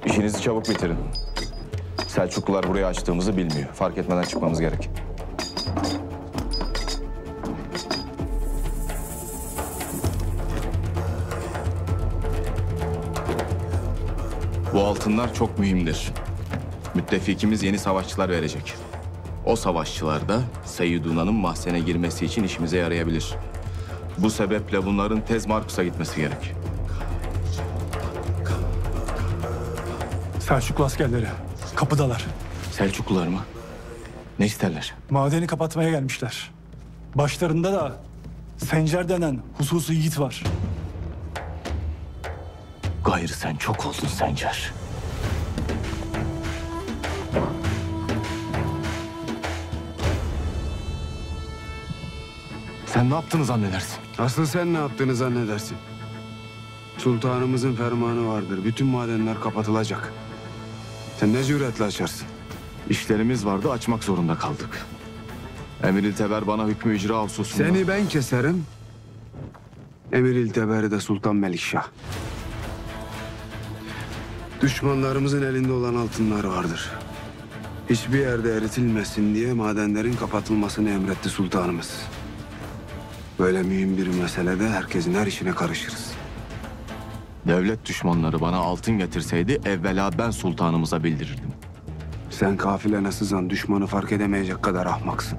İşinizi çabuk bitirin. Selçuklular burayı açtığımızı bilmiyor. Fark etmeden çıkmamız gerek. Bu altınlar çok mühimdir. Müttefikimiz yeni savaşçılar verecek. O savaşçılar da Seyyiduna'nın mahzene girmesi için işimize yarayabilir. Bu sebeple bunların tez Markus'a gitmesi gerek. Selçuklu askerleri kapıdalar. Selçuklular mı? Ne isterler? Madeni kapatmaya gelmişler. Başlarında da Sencer denen hususi yiğit var. Gayrı sen çok oldun Sencer. Sen ne yaptığını zannedersin? Asıl sen ne yaptığını zannedersin. Sultanımızın fermanı vardır. Bütün madenler kapatılacak. Sen ne cüretle açarsın? İşlerimiz vardı, açmak zorunda kaldık. Emir-i bana hükmü icra hususunda... Seni ben keserim. Emir-i de Sultan Melikşah. Düşmanlarımızın elinde olan altınlar vardır. Hiçbir yerde eritilmesin diye madenlerin kapatılmasını emretti sultanımız. Böyle mühim bir meselede herkesin her işine karışırız. Devlet düşmanları bana altın getirseydi evvela ben sultanımıza bildirirdim. Sen kafilene sızan düşmanı fark edemeyecek kadar ahmaksın.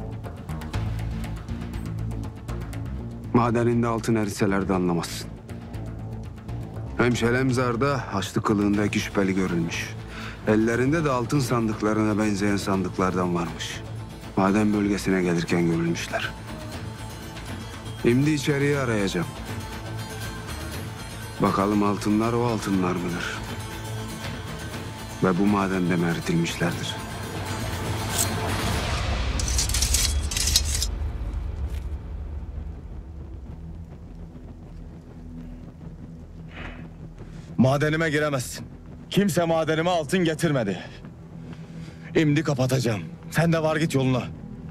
Madeninde altın eritseler de anlamazsın. Hem Şelemzar'da Haçlı kılığında iki şüpheli görülmüş. Ellerinde de altın sandıklarına benzeyen sandıklardan varmış. Maden bölgesine gelirken görülmüşler. Şimdi içeriye arayacağım. Bakalım altınlar o altınlar mıdır? Ve bu madende mi eritilmişlerdir? Madenime giremezsin. Kimse madenime altın getirmedi. Şimdi kapatacağım. Sen de var git yoluna.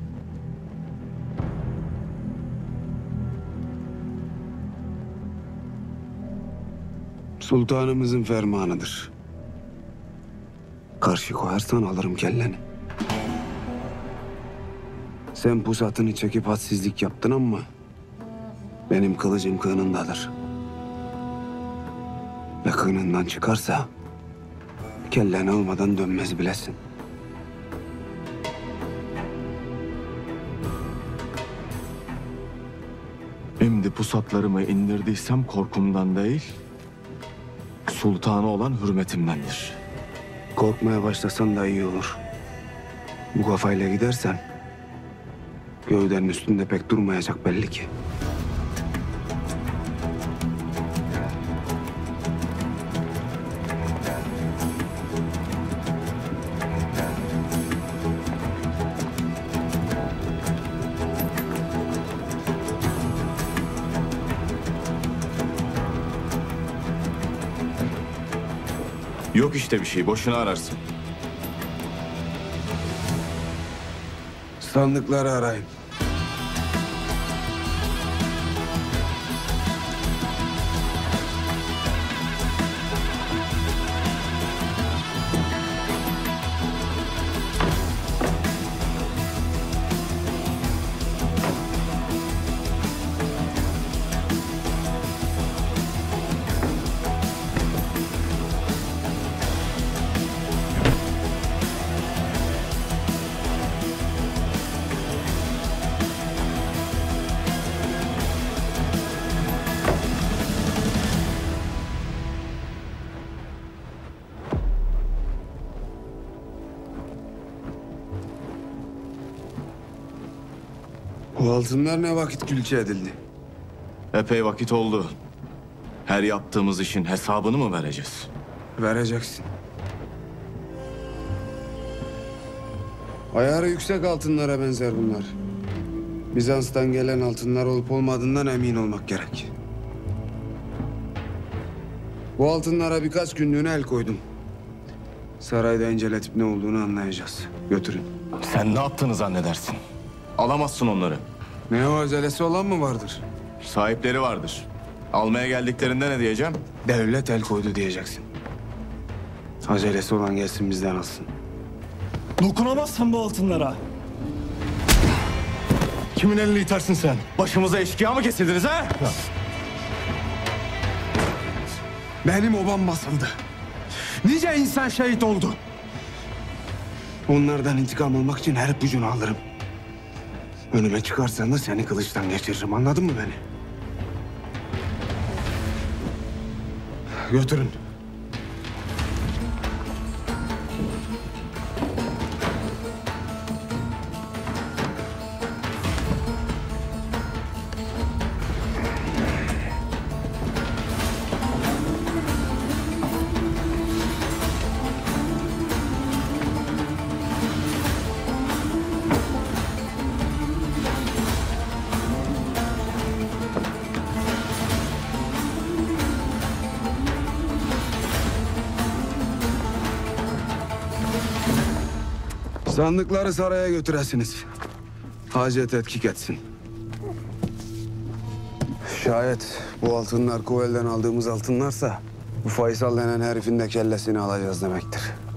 Sultanımızın fermanıdır. Karşı koyarsan alırım kelleni. Sen pusatını çekip hadsizlik yaptın ama... benim kılıcım kığınındadır. Ve kığınından çıkarsa... kelleni almadan dönmez bilesin. Şimdi pusatlarımı indirdiysem korkumdan değil... sultana olan hürmetimdendir. Korkmaya başlasan da iyi olur. Bu kafayla gidersen... gövdenin üstünde pek durmayacak belli ki. Yok işte bir şey, boşuna ararsın. Sandıkları arayın. Bu altınlar ne vakit külçe edildi? Epey vakit oldu. Her yaptığımız işin hesabını mı vereceğiz? Vereceksin. Ayarı yüksek altınlara benzer bunlar. Bizans'tan gelen altınlar olup olmadığından emin olmak gerek. Bu altınlara birkaç günlüğüne el koydum. Sarayda inceletip ne olduğunu anlayacağız. Götürün. Sen ne yaptığını zannedersin? Alamazsın onları. Ne o, acelesi olan mı vardır? Sahipleri vardır. Almaya geldiklerinde ne diyeceğim? Devlet el koydu diyeceksin. Acelesi olan gelsin bizden alsın. Dokunamazsın bu altınlara. Kimin elini itersin sen? Başımıza eşkıya mı kesildiniz ha? Benim obam basıldı. Nice insan şehit oldu. Onlardan intikam almak için her ipucunu alırım. Önüme çıkarsan da seni kılıçtan geçiririm. Anladın mı beni? Götürün. Sandıkları saraya götüresiniz. Hacı tetkik etsin. Şayet bu altınlar Kovel'den aldığımız altınlarsa bu Faysal denen herifin de kellesini alacağız demektir.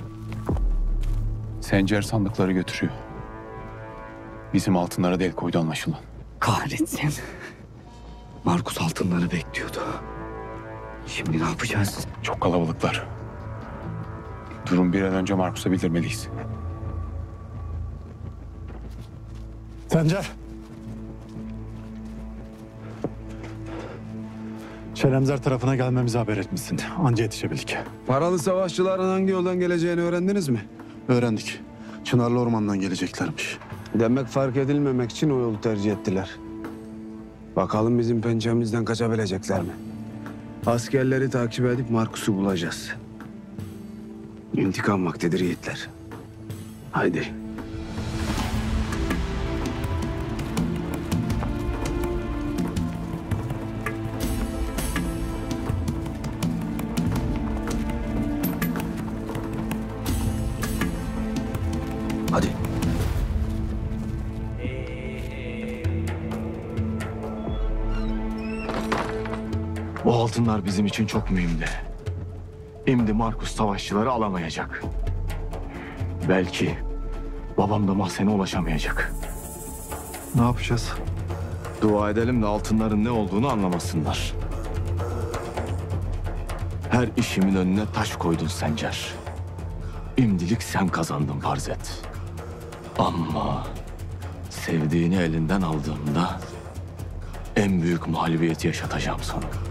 Sencer sandıkları götürüyor. Bizim altınlara del koydu anlaşılan. Kahretsin. Markus altınları bekliyordu. Şimdi ne yapacağız? Çok kalabalıklar. Durum bir an önce Markus'a bildirmeliyiz. Sencer. Şeremzer tarafına gelmemizi haber etmişsin. Anca yetişebildik. Paralı savaşçıların hangi yoldan geleceğini öğrendiniz mi? Öğrendik. Çınarlı Orman'dan geleceklermiş. Demek fark edilmemek için o yolu tercih ettiler. Bakalım bizim pençemizden kaçabilecekler mi? Askerleri takip edip Markus'u bulacağız. İntikam vaktidir yiğitler. Haydi. Hadi. Bu altınlar bizim için çok mühimdi. Şimdi Markus savaşçıları alamayacak. Belki babam da mahzene ulaşamayacak. Ne yapacağız? Dua edelim de altınların ne olduğunu anlamasınlar. Her işimin önüne taş koydun Sencer. İmdilik sen kazandın farz et. Ama sevdiğini elinden aldığımda en büyük mağlubiyeti yaşatacağım sana.